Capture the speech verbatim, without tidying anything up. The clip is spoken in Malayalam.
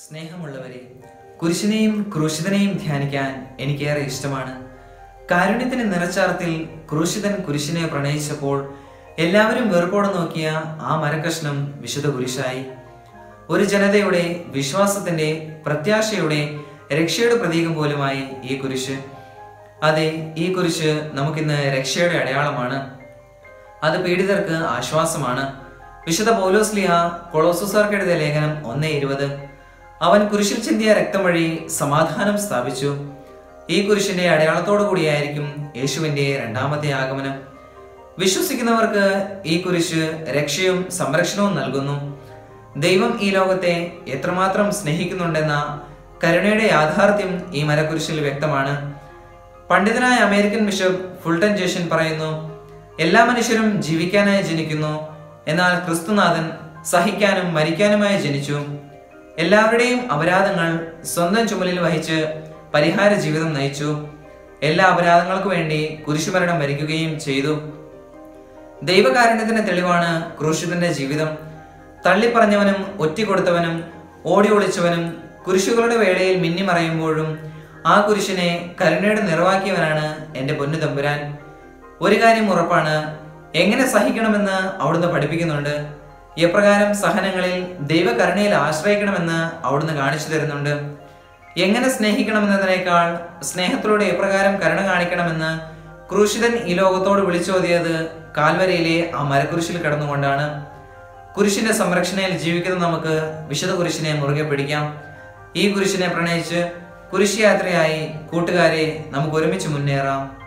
സ്നേഹമുള്ളവരെ, കുരിശിനെയും ക്രൂശിതനെയും ധ്യാനിക്കാൻ എനിക്കേറെ ഇഷ്ടമാണ്. കാരുണ്യത്തിന് നിറച്ചാർത്തിൽ ക്രൂശിതൻ കുരിശിനെ പ്രണയിച്ചപ്പോൾ എല്ലാവരും വെറുപ്പോടെ നോക്കിയ ആ മരക്കഷ്ണം വിശുദ്ധ കുരിശായി. ഒരു ജനതയുടെ വിശ്വാസത്തിന്റെ, പ്രത്യാശയുടെ, രക്ഷയുടെ പ്രതീകം പോലുമായി ഈ കുരിശ്. അതെ, ഈ കുരിശ് നമുക്കിന്ന് രക്ഷയുടെ അടയാളമാണ്. അത് പീഡിതർക്ക് ആശ്വാസമാണ്. വിശുദ്ധ പൗലോസ്ലീഹ കൊളോസ്സുകാർക്ക് എഴുതിയ ലേഖനം ഒന്ന് ഇരുപത്. അവൻ കുരിശിൽ ചിന്തിയ രക്തം വഴി സമാധാനം സ്ഥാപിച്ചു. ഈ കുരിശിന്റെ അടയാളത്തോടു കൂടിയായിരിക്കും യേശുവിന്റെ രണ്ടാമത്തെ ആഗമനം. വിശ്വസിക്കുന്നവർക്ക് ഈ കുരിശ് രക്ഷയും സംരക്ഷണവും നൽകുന്നു. ദൈവം ഈ ലോകത്തെ എത്രമാത്രം സ്നേഹിക്കുന്നുണ്ടെന്ന കരുണയുടെ യാഥാർത്ഥ്യം ഈ മരക്കുരിശിൽ വ്യക്തമാണ്. പണ്ഡിതനായ അമേരിക്കൻ ബിഷപ്പ് ഫുൾട്ടൻ ജേഷൻ പറയുന്നു, എല്ലാ മനുഷ്യരും ജീവിക്കാനായി ജനിക്കുന്നു, എന്നാൽ ക്രിസ്തുനാഥൻ സഹിക്കാനും മരിക്കാനുമായി ജനിച്ചു. എല്ലാവരുടെയും അപരാധങ്ങൾ സ്വന്തം ചുമലിൽ വഹിച്ച് പരിഹാര ജീവിതം നയിച്ചു. എല്ലാ അപരാധങ്ങൾക്കു വേണ്ടി കുരിശുമരണം മരിക്കുകയും ചെയ്തു. ദൈവകാരുണ്യത്തിന്റെ തെളിവാണ് ക്രൂശിതന്റെ ജീവിതം. തള്ളിപ്പറഞ്ഞവനും ഒറ്റിക്കൊടുത്തവനും ഓടി ഒളിച്ചവനും കുരിശുകളുടെ വേളയിൽ മിന്നിമറയുമ്പോഴും ആ കുരിശിനെ കരുണയുടെ നിറവാക്കിയവനാണ് എന്റെ പൊന്നു തമ്പുരാൻ. ഒരു കാര്യം ഉറപ്പാണ്, എങ്ങനെ സഹിക്കണമെന്ന് അവിടുന്ന് പഠിപ്പിക്കുന്നുണ്ട്. എപ്രകാരം സഹനങ്ങളിൽ ദൈവകരുണയിൽ ആശ്രയിക്കണമെന്ന് അവിടുന്ന് കാണിച്ചു തരുന്നുണ്ട്. എങ്ങനെ സ്നേഹിക്കണമെന്നതിനേക്കാൾ സ്നേഹത്തിലൂടെ എപ്രകാരം കരുണ കാണിക്കണമെന്ന് ക്രൂശിതൻ ഈ ലോകത്തോട് വിളിച്ചോതിയത് കാൽവരിയിലെ ആ മരക്കുരിശിൽ കിടന്നുകൊണ്ടാണ്. കുരിശിന്റെ സംരക്ഷണയിൽ ജീവിക്കുന്ന നമുക്ക് വിശുദ്ധ കുരിശിനെ മുറുകെ പിടിക്കാം. ഈ കുരിശിനെ പ്രണയിച്ച് കുരിശ് യാത്രയായി കൂട്ടുകാരെ നമുക്ക് ഒരുമിച്ച് മുന്നേറാം.